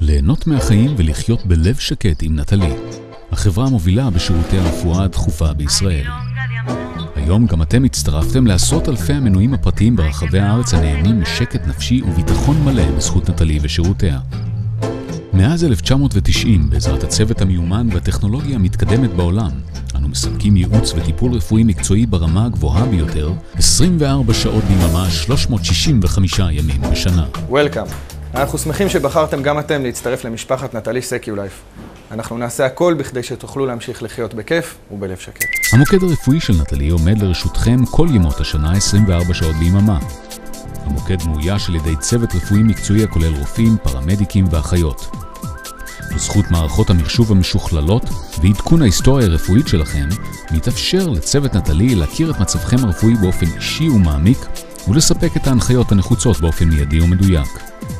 ליהנות מהחיים ולחיות בלב שקט עם נטלי, החברה המובילה בשירותי הרפואה הדחופה בישראל. היום גם אתם הצטרפתם לעשרות אלפי המנויים הפרטיים ברחבי הארץ הנהנים משקט נפשי וביטחון מלא בזכות נטלי ושירותיה. מאז 1990, בעזרת הצוות המיומן והטכנולוגיה המתקדמת בעולם, אנו מספקים ייעוץ וטיפול רפואי מקצועי ברמה הגבוהה ביותר, 24 שעות ביממה, 365 ימים בשנה. Welcome. אנחנו שמחים שבחרתם גם אתם להצטרף למשפחת נטלי סקיולייף. אנחנו נעשה הכל בכדי שתוכלו להמשיך לחיות בכיף ובלב שקט. המוקד הרפואי של נטלי עומד לרשותכם כל ימות השנה 24 שעות ביממה. המוקד מאויש על ידי צוות רפואי מקצועי הכולל רופאים, פרמדיקים ואחיות. בזכות מערכות המחשוב המשוכללות ועדכון ההיסטוריה הרפואית שלכם, מתאפשר לצוות נטלי להכיר את מצבכם הרפואי באופן אישי ומעמיק ולספק את ההנחיות הנחוצות באופן מיידי ומדויק.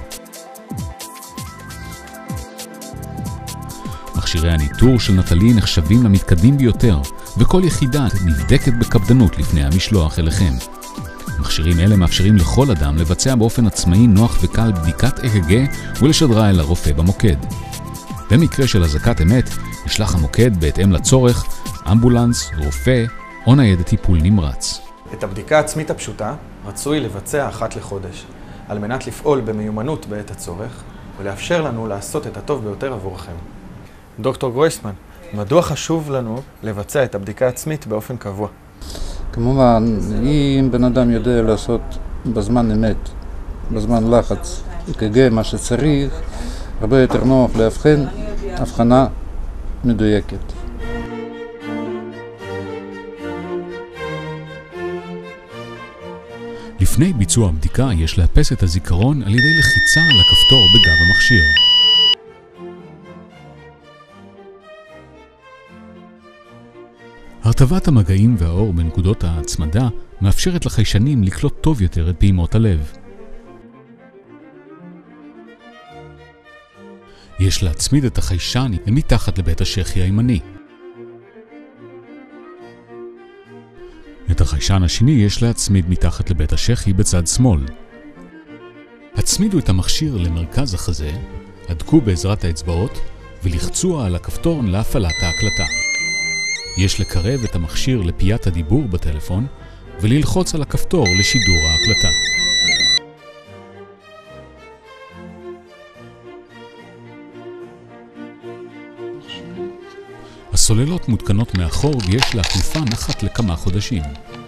מכשירי הניטור של נטלי נחשבים למתקדמים ביותר, וכל יחידה נבדקת בקפדנות לפני המשלוח אליכם. מכשירים אלה מאפשרים לכל אדם לבצע באופן עצמאי נוח וקל בדיקת אק"ג ולשדרה אל הרופא במוקד. במקרה של אזעקת אמת, ישלח המוקד בהתאם לצורך, אמבולנס, רופא או ניידת טיפול נמרץ. את הבדיקה העצמית הפשוטה רצוי לבצע אחת לחודש, על מנת לפעול במיומנות בעת הצורך ולאפשר לנו לעשות את הטוב ביותר עבורכם. דוקטור גרויסמן, מדוע חשוב לנו לבצע את הבדיקה העצמית באופן קבוע? כמובן, אם בן אדם יודע לעשות בזמן אמת, בזמן לחץ, אק"ג, מה שצריך, הרבה יותר נוח להבחן הבחנה מדויקת. לפני ביצוע הבדיקה יש לאפס את הזיכרון על ידי לחיצה על הכפתור בגב המכשיר. הרטבת המגעים והאור בנקודות ההצמדה מאפשרת לחיישנים לקלוט טוב יותר את פעימות הלב. יש להצמיד את החיישן מתחת לבית השחי הימני. את החיישן השני יש להצמיד מתחת לבית השחי בצד שמאל. הצמידו את המכשיר למרכז החזה, הדקו בעזרת האצבעות ולחצו על הכפתור להפעלת ההקלטה. יש לקרב את המכשיר לפיית הדיבור בטלפון וללחוץ על הכפתור לשידור ההקלטה. הסוללות מותקנות מאחור ויש להחליפן אחת לכמה חודשים.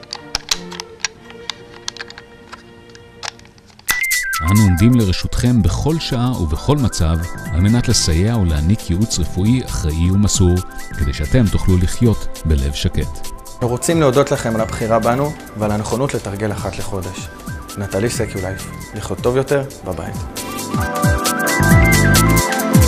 אנו עומדים לרשותכם בכל שעה ובכל מצב על מנת לסייע ולהעניק ייעוץ רפואי אחראי ומסור כדי שאתם תוכלו לחיות בלב שקט. אנחנו רוצים להודות לכם על הבחירה בנו ועל הנכונות לתרגל אחת לחודש. נטלי סקיולייף, לחיות טוב יותר בבית.